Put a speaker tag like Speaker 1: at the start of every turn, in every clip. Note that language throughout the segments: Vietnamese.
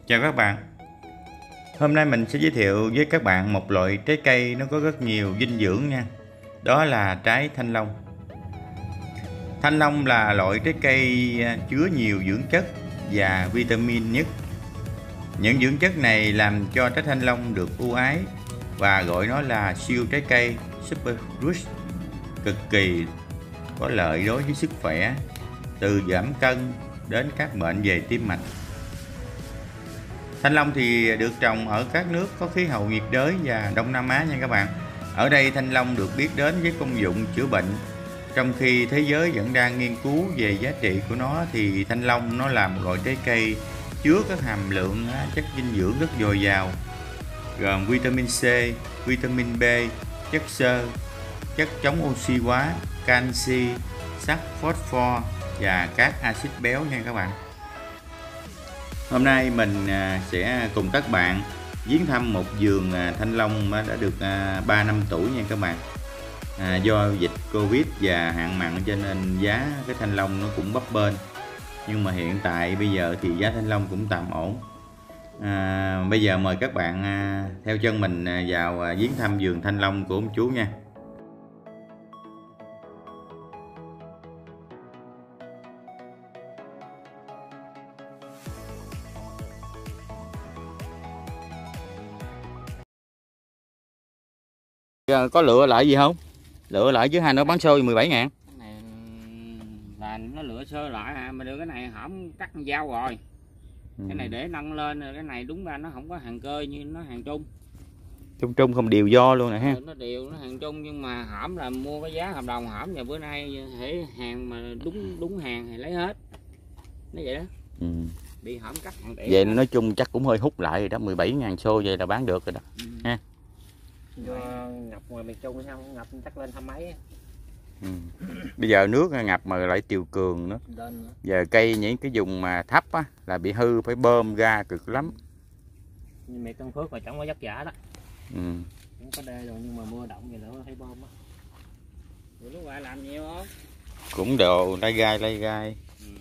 Speaker 1: Chào các bạn. Hôm nay mình sẽ giới thiệu với các bạn một loại trái cây nó có rất nhiều dinh dưỡng nha. Đó là trái thanh long. Thanh long là loại trái cây chứa nhiều dưỡng chất và vitamin nhất. Những dưỡng chất này làm cho trái thanh long được ưu ái và gọi nó là siêu trái cây superfood, cực kỳ có lợi đối với sức khỏe, từ giảm cân đến các bệnh về tim mạch. Thanh long thì được trồng ở các nước có khí hậu nhiệt đới và Đông Nam Á nha các bạn. Ở đây thanh long được biết đến với công dụng chữa bệnh. Trong khi thế giới vẫn đang nghiên cứu về giá trị của nó thì thanh long nó là một loại trái cây chứa các hàm lượng chất dinh dưỡng rất dồi dào, gồm vitamin C, vitamin B, chất xơ, chất chống oxy hóa, canxi, sắt, phosphor và các axit béo nha các bạn. Hôm nay mình sẽ cùng các bạn viếng thăm một vườn thanh long đã được 3 năm tuổi nha các bạn. Do dịch Covid và hạn mặn cho nên giá cái thanh long nó cũng bấp bênh. Nhưng mà hiện tại bây giờ thì giá thanh long cũng tạm ổn. Bây giờ mời các bạn theo chân mình vào viếng thăm vườn thanh long của ông chú nha. Có lựa lại gì không? Lựa lại chứ hai nó bán xôi 17.000.
Speaker 2: Cái này là nó lựa sơ lại mà được cái này hỏng cắt dao rồi. Cái này để nâng lên rồi, cái này đúng ra nó không có hàng cơ như nó hàng trung.
Speaker 1: Trung không đều do luôn nè ha.
Speaker 2: Nó đều nó hàng trung nhưng mà hỏng là mua cái giá hợp đồng hỏng và bữa nay thể hàng mà đúng hàng thì lấy hết. Nó vậy đó. Bị hỏng cắt hàng tỷ.
Speaker 1: Vậy nói chung chắc cũng hơi hút lại rồi đó, 17.000 xô vậy là bán được rồi đó. Ha.
Speaker 2: Do ngập ngoài miền Trung sao ngập chắc lên 20 mấy.
Speaker 1: Bây giờ nước ngập mà lại triều cường nữa. Giờ cây những cái vùng mà thấp á là bị hư, phải bơm ra cực lắm.
Speaker 2: Mẹ Tân Phước mà chẳng có vất vả đó. Không có đê rồi nhưng mà mưa động gì nữa thấy bơm á. Rồi lúc qua làm nhiều không?
Speaker 1: Cũng đồ lai gai.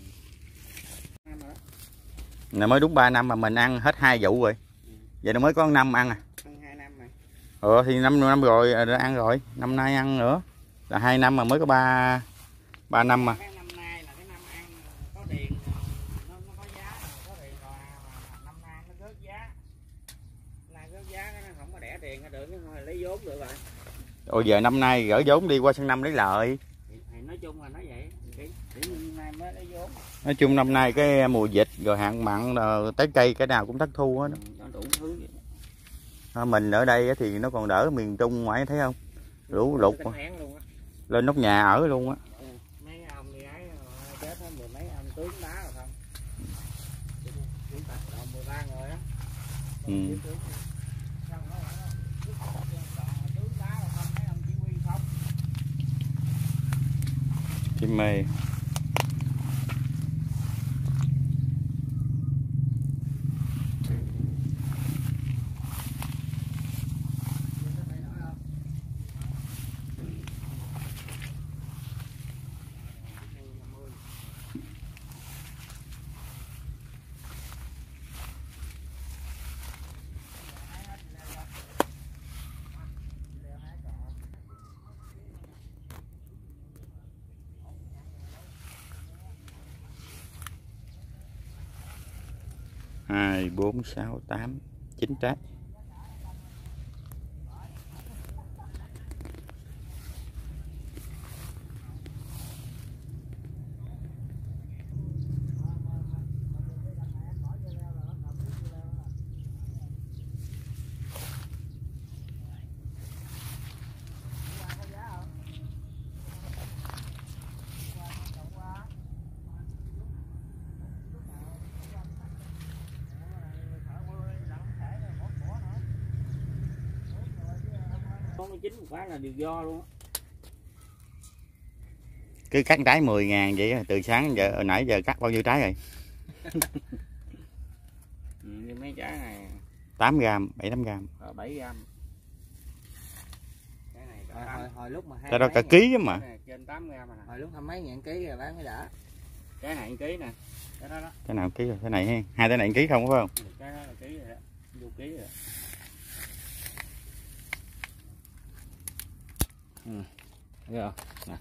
Speaker 1: Là mới đúng 3 năm mà mình ăn hết 2 vụ rồi. Vậy nó mới có 5 ăn à.
Speaker 2: Ăn 2 năm rồi.
Speaker 1: Thì 5 năm rồi đã ăn rồi, năm nay ăn nữa. Là 2 năm mà mới có 3 năm mà.
Speaker 2: Năm nay là cái năm ăn có tiền nó có giá có tiền rồi năm nay nó rớt giá. Nay rớt giá nó không có đẻ tiền ra được thôi lấy vốn được rồi.
Speaker 1: Giờ năm nay gửi vốn đi qua sang năm lấy lợi.
Speaker 2: Thì nói chung là nói vậy. Để nay mới lấy vốn.
Speaker 1: Nói chung năm nay cái mùa dịch rồi hạn mặn trái cây cái nào cũng thất thu hết.
Speaker 2: Đủ thứ vậy.
Speaker 1: Mình ở đây thì nó còn đỡ miền Trung ngoài thấy không? Lũ lụt lên nóc nhà ở luôn á.
Speaker 2: Mấy ông đi ấy chết hết mười mấy ông tướng đá rồi không? 13 người á.
Speaker 1: Chim mê. Hai, 4, 6, 8, 9 trái.
Speaker 2: Chín một cái là điều do luôn á.
Speaker 1: Cứ cắt trái 10.000 vậy từ sáng giờ hồi nãy giờ cắt bao nhiêu trái rồi?
Speaker 2: Mấy trái này
Speaker 1: 8 gram, 7-8 gram.
Speaker 2: 7 gram. Cái này hồi lúc mà
Speaker 1: cái đó cả ký mà.
Speaker 2: Trên 8 gram mà. Hồi lúc 20 mấy ngàn ký rồi bán mới đã. Cái này ký nè. Cái đó đó.
Speaker 1: Cái nào ký rồi? Cái này ha. Hai cái này ký không phải không?
Speaker 2: Cái đó kg rồi. Thấy không? Nè.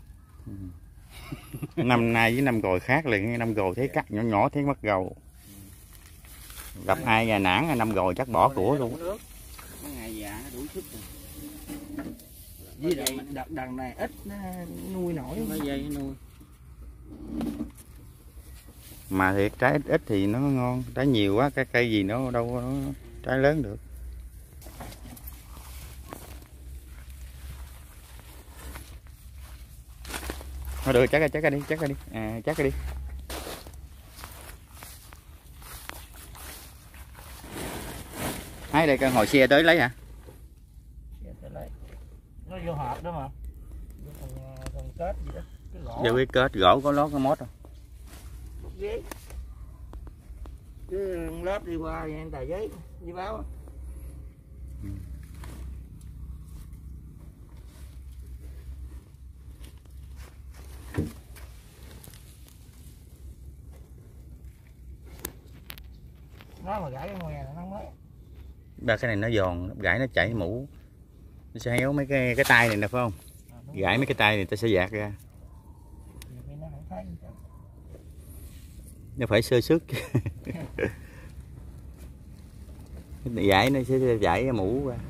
Speaker 1: Năm nay với năm rồi khác liền, năm rồi thấy cắt nhỏ nhỏ thấy mất gầu. Gặp ai gà nản năm rồi chắc bỏ của luôn.
Speaker 2: Mấy ngày già đủ sức rồi. Với lại đằng này ít nuôi nổi, mấy dây nuôi.
Speaker 1: Mà thiệt trái ít ít thì nó ngon, trái nhiều quá cái cây gì nó đâu có trái lớn được. Thôi được, chắc ra đi, chắc ra đi. Chắc ra đi. Hay đây con hồi xe tới lấy hả?
Speaker 2: Xe tới lấy. Nó vô hộp đó mà. Còn kết gì đó. Cái gỗ.
Speaker 1: Vô cái kết gỗ có lót cái mốt không?
Speaker 2: Ghế. Cứ lớp đi qua vậy tờ giấy đi báo. Nó mà gãy cái ngoe là nó mới.
Speaker 1: Ba cái này nó giòn, gãy nó chảy mũ. Nó sẽ héo mấy cái tay này nè phải không? Gãy mấy cái tay này ta sẽ dạt ra. Nó phải sơ sức. Gãy nó sẽ chảy cái mũ ra.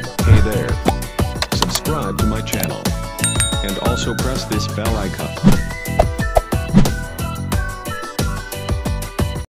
Speaker 3: Subscribe to my channel and also press this bell icon.